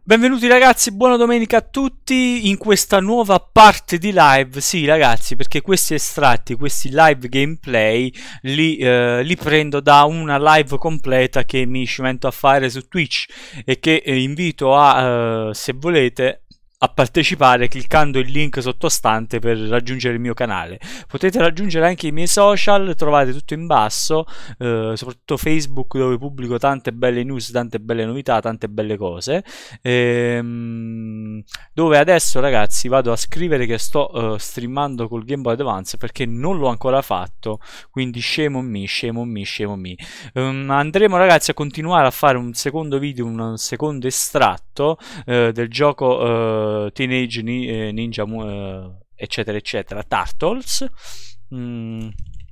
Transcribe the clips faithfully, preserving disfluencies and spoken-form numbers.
Benvenuti ragazzi, buona domenica a tutti in questa nuova parte di live. Sì ragazzi, perché questi estratti, questi live gameplay li, eh, li prendo da una live completa che mi cimento a fare su Twitch e che eh, invito a, eh, se volete, a partecipare cliccando il link sottostante per raggiungere il mio canale. Potete raggiungere anche i miei social, trovate tutto in basso, eh, soprattutto Facebook, dove pubblico tante belle news, tante belle novità, tante belle cose, ehm, dove adesso ragazzi vado a scrivere che sto uh, streamando col Game Boy Advance perché non l'ho ancora fatto, quindi scemo me, scemo me, scemo me. Um, andremo ragazzi a continuare a fare un secondo video, un secondo estratto uh, del gioco uh, Teenage Ninja uh, eccetera eccetera Turtles. mm.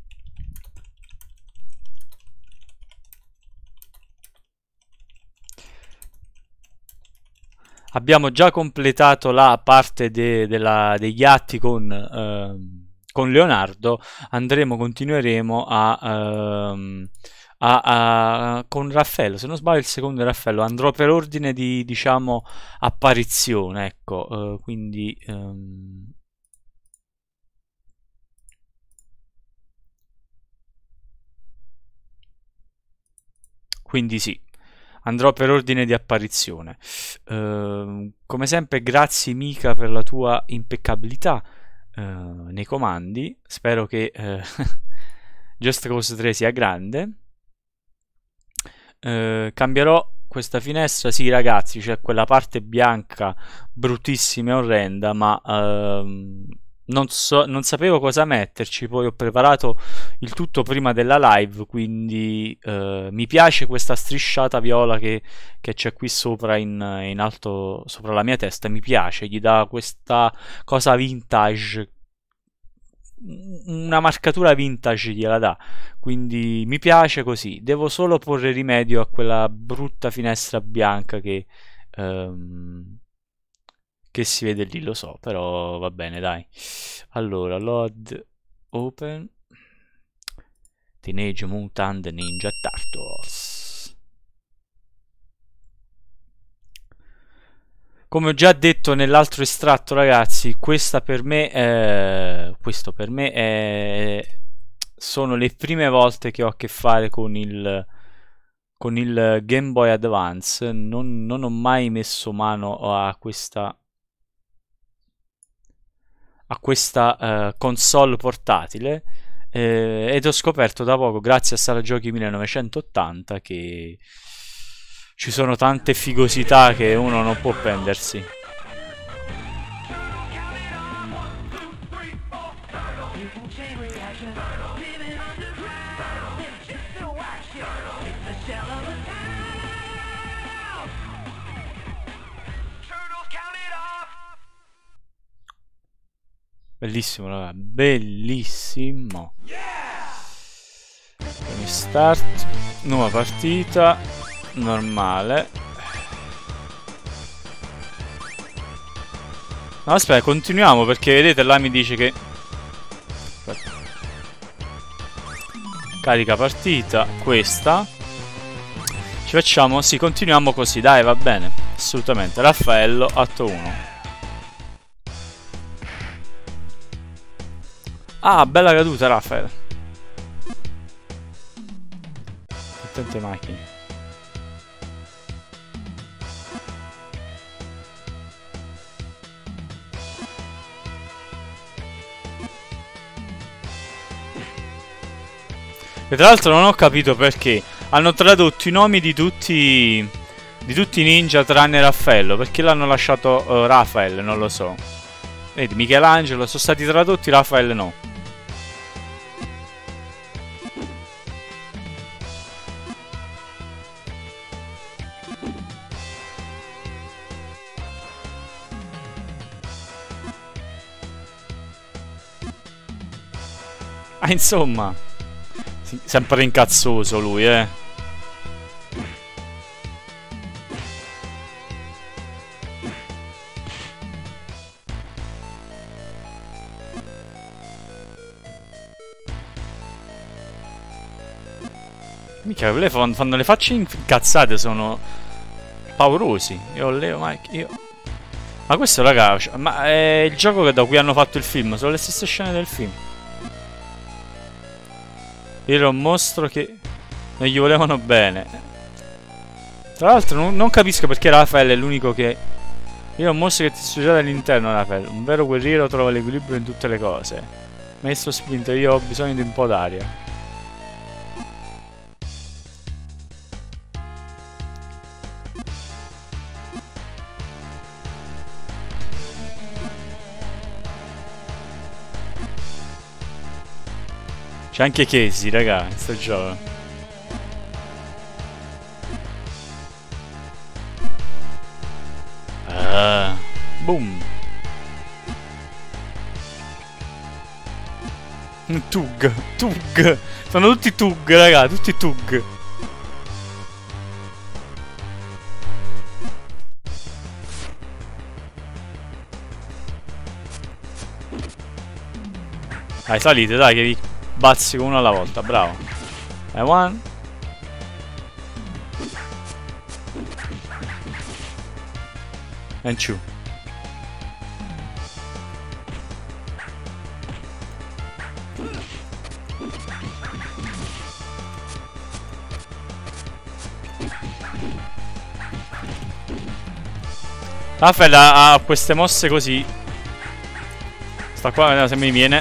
Abbiamo già completato la parte de della, degli atti con, uh, con Leonardo. Andremo, continueremo a... Uh, A, a, con Raffaello, se non sbaglio il secondo è Raffaello. Andrò per ordine di, diciamo, apparizione, ecco, uh, quindi um... quindi sì, andrò per ordine di apparizione. Uh, come sempre grazie Mika per la tua impeccabilità uh, nei comandi. Spero che uh, Just Cause tre sia grande. Uh, cambierò questa finestra, sì ragazzi, c'è quella parte bianca bruttissima e orrenda, ma uh, non, so, non sapevo cosa metterci, poi ho preparato il tutto prima della live, quindi uh, mi piace questa strisciata viola che, che c'è qui sopra in, in alto sopra la mia testa, mi piace, gli dà questa cosa vintage, una marcatura vintage gliela dà, quindi mi piace così. Devo solo porre rimedio a quella brutta finestra bianca che, um, che si vede lì, lo so, però va bene, dai. Allora, load open Teenage Mutant Ninja Turtles. Come ho già detto nell'altro estratto ragazzi, questa per me è... questo per me è... sono le prime volte che ho a che fare con il, con il Game Boy Advance. Non, non ho mai messo mano a questa, a questa uh, console portatile eh, ed ho scoperto da poco, grazie a Sala Giochi millenovecentottanta, che ci sono tante figosità che uno non può prendersi. Bellissimo, raga, bellissimo. Start, nuova partita, normale. No, aspetta, continuiamo perché vedete là mi dice che... Aspetta. Carica partita, questa. Ci facciamo, sì, continuiamo così, dai, va bene. Assolutamente. Raffaello, atto uno. Ah, bella caduta, Raffaele. Tante macchine. E tra l'altro non ho capito perché hanno tradotto i nomi di tutti di tutti i ninja tranne Raffaello. Perché l'hanno lasciato uh, Rafael, non lo so. Vedi, Michelangelo sono stati tradotti, Raffaele no. Ah, insomma, sempre incazzoso lui, eh. Mica, le fanno le facce incazzate, sono paurosi. Io Leo Mike, io... Ma questo, raga, ma è il gioco da cui hanno fatto il film. Sono le stesse scene del film. Era un mostro che non gli volevano bene. Tra l'altro non, non capisco perché Rafael è l'unico che... Era un mostro che ti studia dall'interno, Rafael. Un vero guerriero trova l'equilibrio in tutte le cose. Maestro Splinter, io ho bisogno di un po' d'aria. C'è anche Casey, raga, in sto gioco. Ah, boom. Tug, Tug. Sono tutti Tug, raga, tutti Tug. Dai, salite, dai, che vi bazzico uno alla volta, bravo. E one. And two. Rafael ha, ha queste mosse così. Sta qua, se mi viene.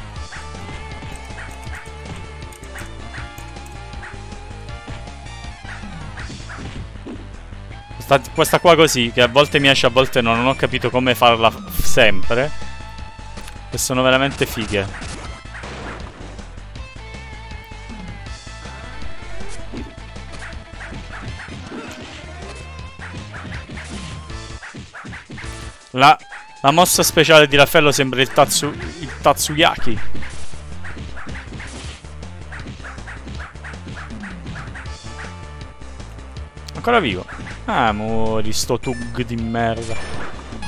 Questa, questa qua così, che a volte mi esce, a volte no. Non ho capito come farla sempre. E sono veramente fighe. La, la mossa speciale di Raffaello sembra il, tatsu, il Tatsuyaki. Ancora vivo. Ah, muori sto Tug di merda.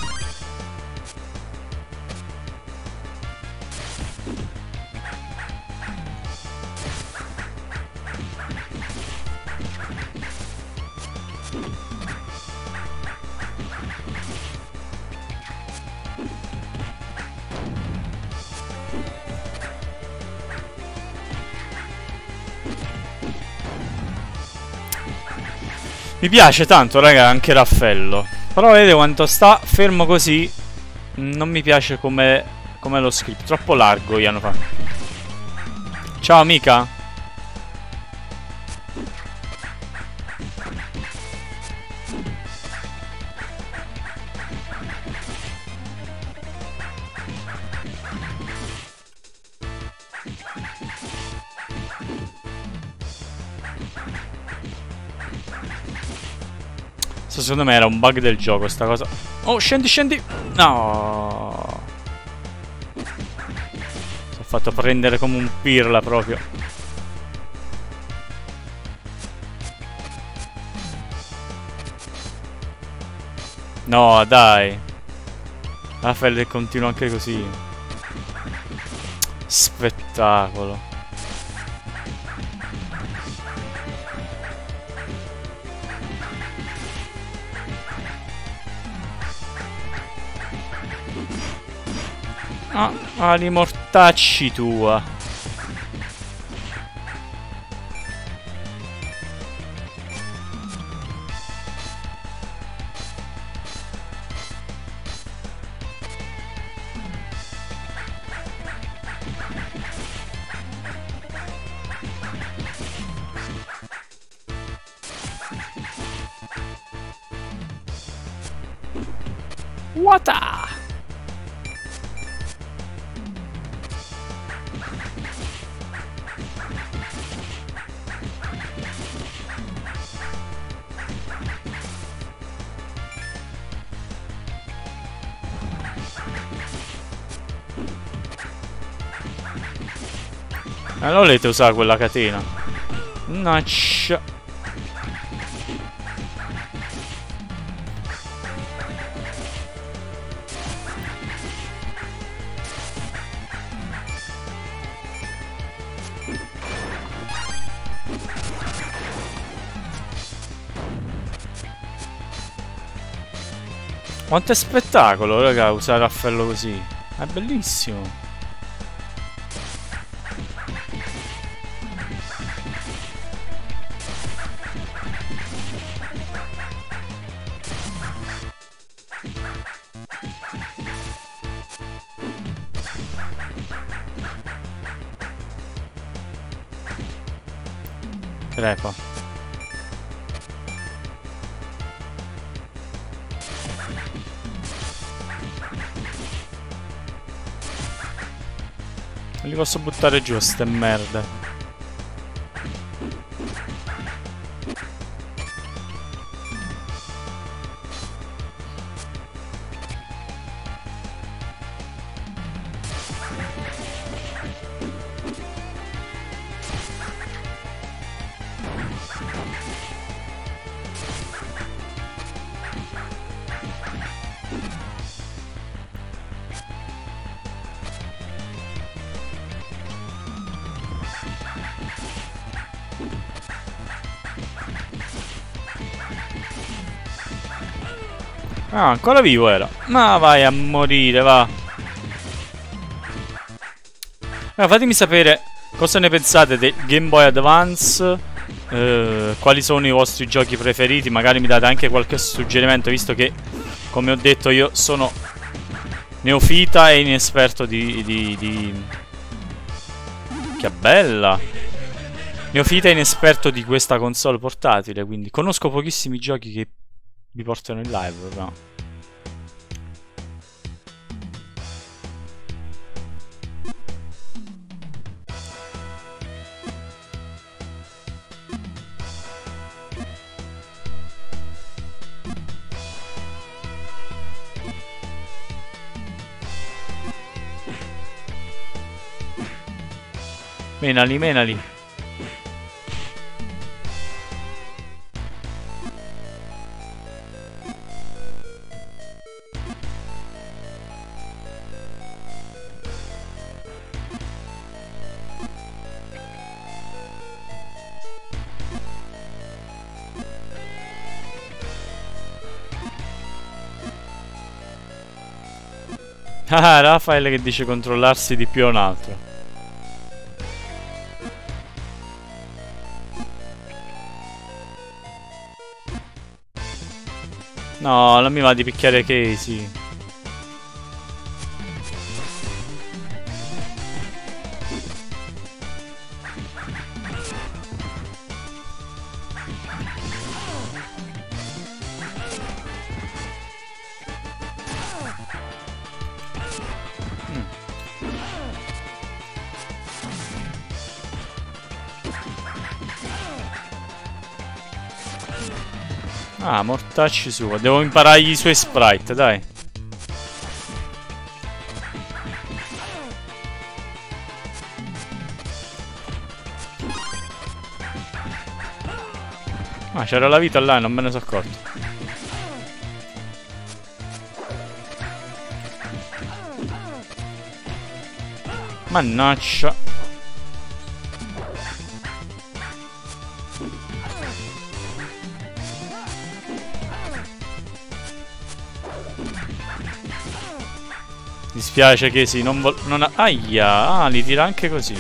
Mi piace tanto, raga, anche Raffaello. Però vedete quanto sta fermo così. Non mi piace come, come lo script. Troppo largo gli hanno fatto. Ciao, amica. Secondo me era un bug del gioco sta cosa. Oh, scendi, scendi. No. Si è fatto prendere come un pirla proprio. No, dai. Raffaele continua anche così. Spettacolo. Ah, ali mortacci tua. Wata! Non volete usare quella catena? Naccia. Quanto è spettacolo, raga, usare raffello così. È bellissimo. Crepa. Non li posso buttare giù, ste merde. Ah, ancora vivo era. Ma vai a morire, va. Allora, fatemi sapere cosa ne pensate del Game Boy Advance. Eh, quali sono i vostri giochi preferiti. Magari mi date anche qualche suggerimento, visto che, come ho detto, io sono neofita e inesperto di... di, di... Che bella! Neofita e inesperto di questa console portatile, quindi conosco pochissimi giochi che vi portano in live, no? Menali, menali. Ah, Rafael che dice controllarsi di più a un altro. No, non mi va di picchiare Casey. Ah, mortacci suo. Devo imparargli i suoi sprite, dai. Ah, c'era la vita là e non me ne sono accorto. Mannaggia. Mi dispiace che sì, non vol... non ha... Aia, ah, li tira anche così.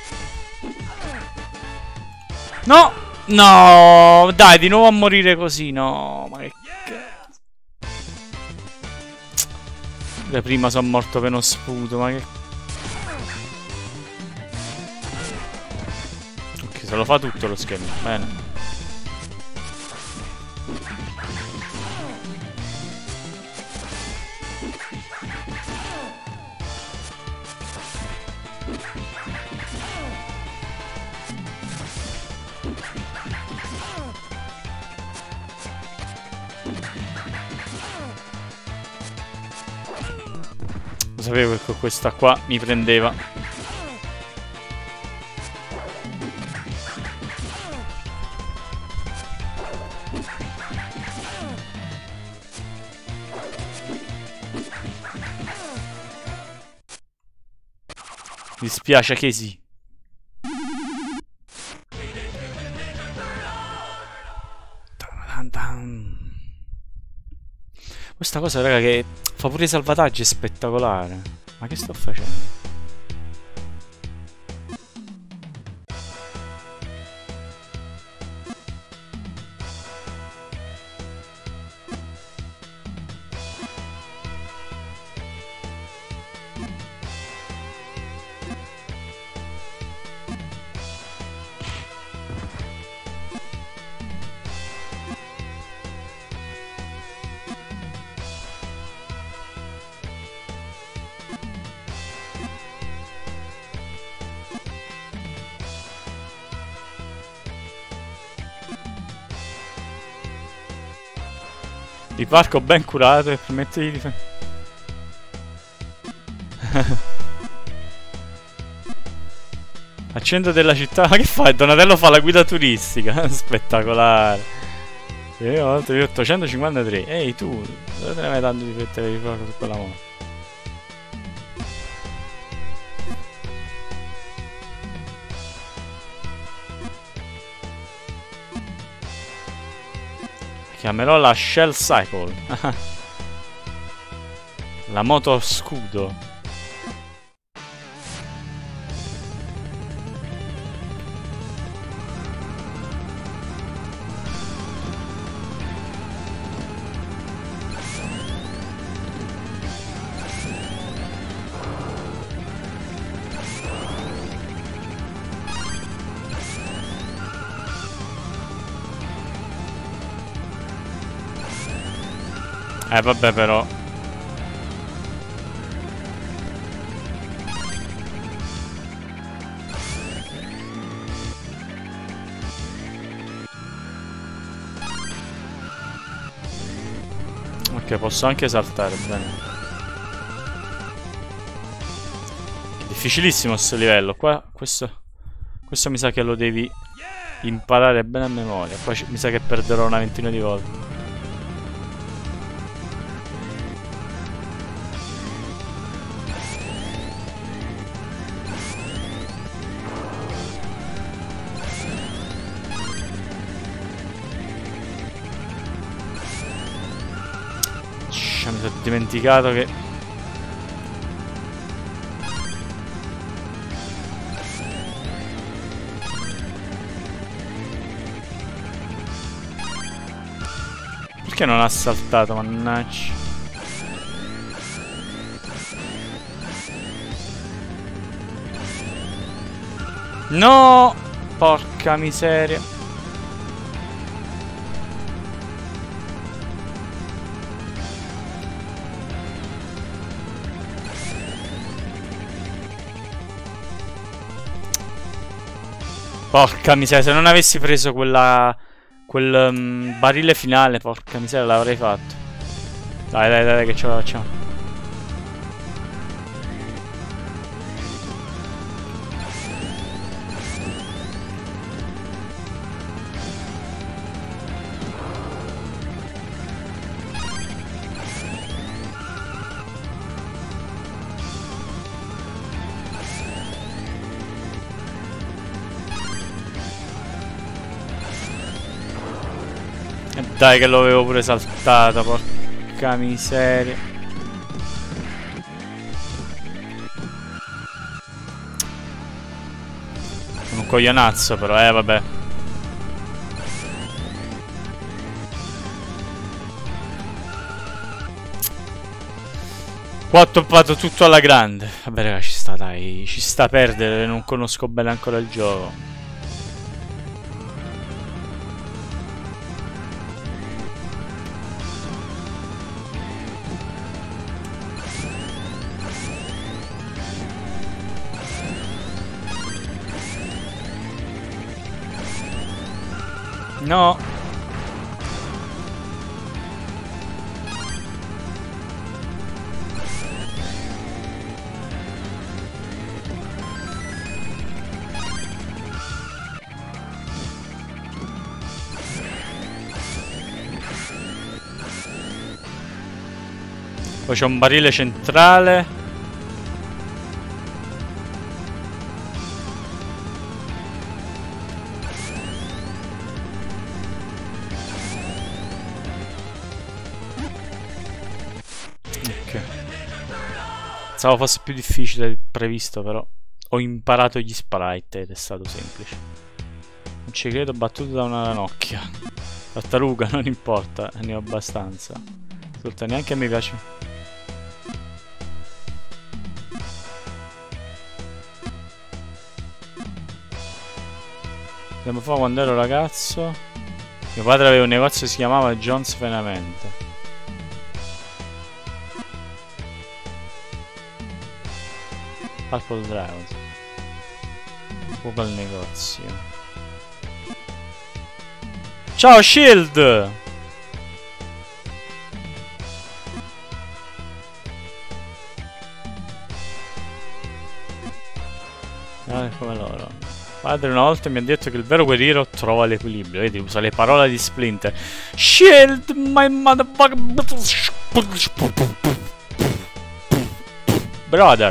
No! No! Dai, di nuovo a morire così, no. Ma che cazzo. Beh, prima sono morto per uno sputo, ma che... Ok, se lo fa tutto lo schermo, bene. Lo sapevo che con questa qua mi prendeva. Mi dispiace che sì. Questa cosa, raga, che fa pure i salvataggi, è spettacolare. Ma che sto facendo? Il parco ben curato e permette di difendere. Al centro della città. Ma che fai? Donatello fa la guida turistica. Spettacolare. Io ho ottocentocinquantatré. Ehi tu, dove te ne vai tanto di fretta di fuoco su quella moto? Chiamerò la Shell Cycle. La moto scudo. Eh vabbè però. Ok, posso anche saltare, bene. Difficilissimo sto livello. Qua questo questo mi sa che lo devi imparare bene a memoria. Qua mi sa che perderò una ventina di volte. Mi sono dimenticato che... Perché non ha saltato, mannaggia? No! Porca miseria. Porca miseria, se non avessi preso quella... quel um, barile finale, porca miseria, l'avrei fatto. Dai, dai, dai, che ce la facciamo. Dai che lo avevo pure saltato, porca miseria. Sono un coglionazzo però, eh vabbè. Qua ho toppato tutto alla grande. Vabbè raga, ci sta, dai, ci sta a perdere, non conosco bene ancora il gioco. No. Poi c'è un barile centrale. Pensavo fosse più difficile del previsto, però ho imparato gli sprite ed è stato semplice. Non ci credo, battuto da una ranocchia. Tartaruga, non importa, ne ho abbastanza. Ascolta, neanche a me piace. Tempo fa, quando ero ragazzo, mio padre aveva un negozio che si chiamava John's Venamente. Purple Dragons. Fuoco al negozio. Ciao Shield! Ah, come loro. Padre una volta mi ha detto che il vero guerriero trova l'equilibrio. Vedi, usa le parole di Splinter. Shield, my motherfucker. Brother.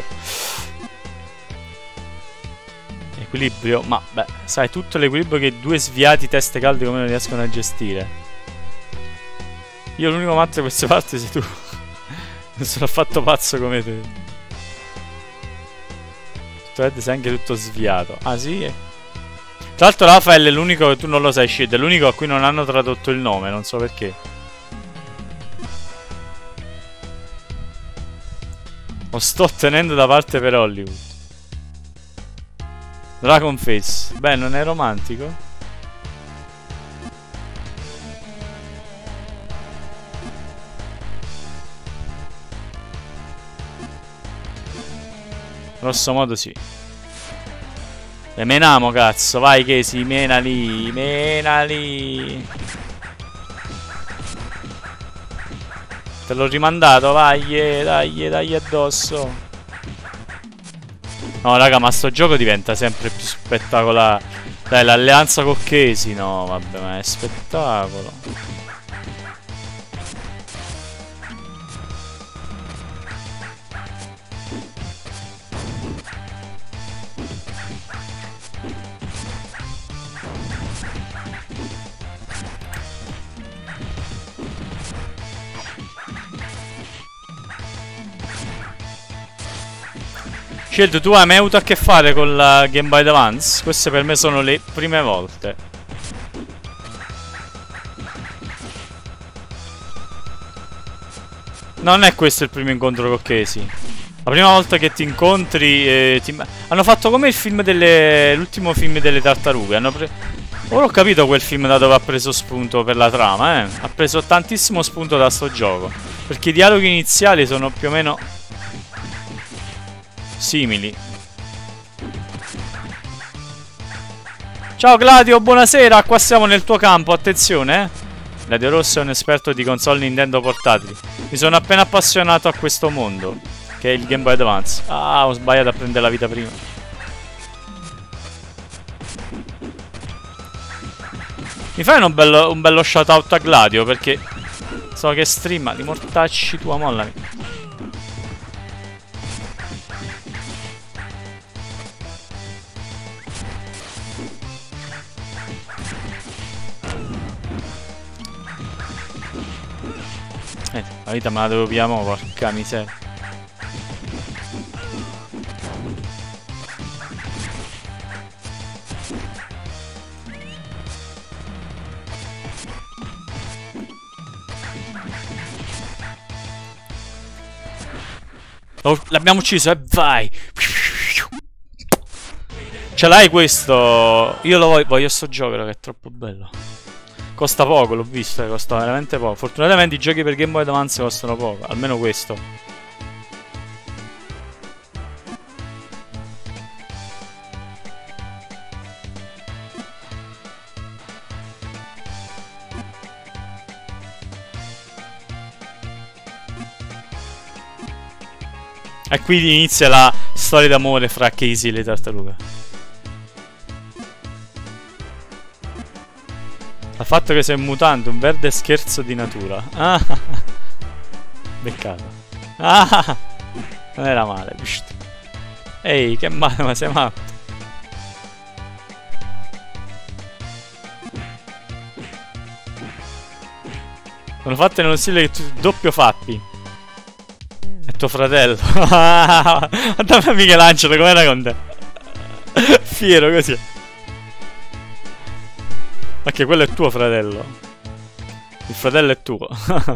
Equilibrio, ma beh, sai, tutto l'equilibrio che due sviati teste calde come non riescono a gestire. Io l'unico matto di queste parti sei tu. Non sono affatto pazzo come te. Tutto sei anche tutto sviato. Ah sì? Tra l'altro Rafael è l'unico che tu non lo sai, Shid, è l'unico a cui non hanno tradotto il nome, non so perché. Lo sto tenendo da parte per Hollywood. Dragon Face. Beh, non è romantico? Grosso modo sì. E menamo, cazzo. Vai che si mena lì. Mena lì. Te l'ho rimandato, vai, eh, dai, dai addosso. No, raga, ma sto gioco diventa sempre più spettacolare. Dai, l'alleanza con Casey. No, vabbè, ma è spettacolo. Shield, tu hai mai avuto a che fare con la Game Boy Advance? Queste per me sono le prime volte. Non è questo il primo incontro con Casey. La prima volta che ti incontri eh, ti... Hanno fatto come il film delle... l'ultimo film delle tartarughe. Hanno pre... Ora ho capito quel film da dove ha preso spunto per la trama, eh. Ha preso tantissimo spunto da sto gioco. Perché i dialoghi iniziali sono più o meno simili. Ciao Gladio, buonasera. Qua siamo nel tuo campo, attenzione, eh. Gladio Rosso è un esperto di console Nintendo portatili. Mi sono appena appassionato a questo mondo, che è il Game Boy Advance. Ah, ho sbagliato a prendere la vita prima. Mi fai un bello, un bello shout out a Gladio, perché so che streama, li mortacci tua, mollami. Eh, la vita me la devo pigliare, porca miseria. Oh, l'abbiamo ucciso e vai. Ce l'hai questo? Io lo voglio, voglio sto gioco che è troppo bello. Costa poco, l'ho visto, costa veramente poco. Fortunatamente i giochi per Game Boy Advance costano poco, almeno questo. E qui inizia la storia d'amore fra Casey e le tartarughe. Il fatto che sei un mutante, un verde scherzo di natura. Ah, beccato. Ah, non era male. Ehi, che male, ma sei matto. Sono fatte nello stile che tu doppio fappi. È tuo fratello. Guarda Michelangelo com'era con te. Fiero così. Ok, quello è tuo fratello. Il fratello è tuo.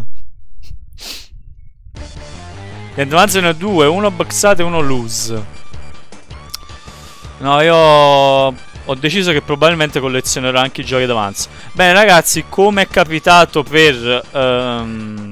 Gli advance ne ho due, uno boxate e uno loose. No, io ho deciso che probabilmente collezionerò anche i giochi d'avance. Bene ragazzi, come è capitato per... Um...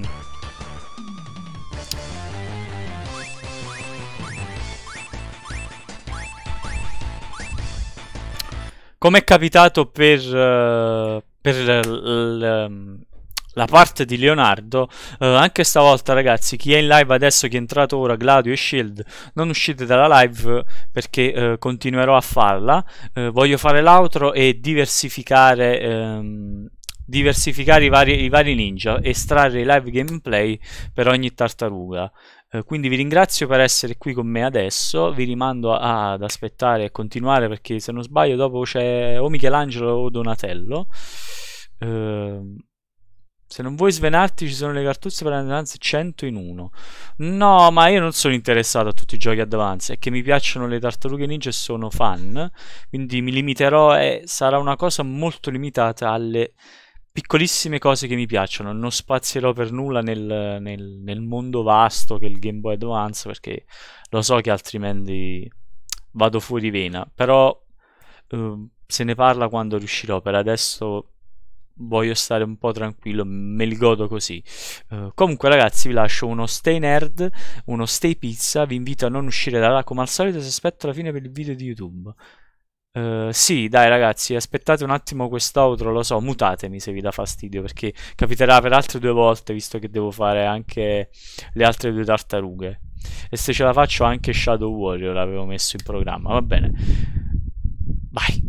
Come è capitato per... Uh, per l, la parte di Leonardo, uh, anche stavolta ragazzi, chi è in live adesso, chi è entrato ora, Gladio e Shield, non uscite dalla live perché uh, continuerò a farla. Uh, voglio fare l'outro e diversificare, um, diversificare i vari, i vari ninja, estrarre i live gameplay per ogni tartaruga. Uh, quindi vi ringrazio per essere qui con me adesso, vi rimando a, ad aspettare e continuare perché se non sbaglio dopo c'è o Michelangelo o Donatello. Uh, Se non vuoi svenarti ci sono le cartuzze per Advance cento in uno. No, ma io non sono interessato a tutti i giochi Advance. È che mi piacciono le tartarughe ninja e sono fan. Quindi mi limiterò e sarà una cosa molto limitata alle piccolissime cose che mi piacciono. Non spazierò per nulla nel, nel, nel mondo vasto che è il Game Boy Advance perché lo so che altrimenti vado fuori vena. Però uh, se ne parla quando riuscirò. Per adesso... voglio stare un po' tranquillo, me li godo così. Uh, comunque ragazzi vi lascio uno stay nerd, uno stay pizza, vi invito a non uscire da là come al solito se aspetto la fine per il video di YouTube. Uh, sì, dai ragazzi, aspettate un attimo quest'outro, lo so, mutatemi se vi dà fastidio perché capiterà per altre due volte visto che devo fare anche le altre due tartarughe. E se ce la faccio anche Shadow Warrior l'avevo messo in programma, va bene. Vai.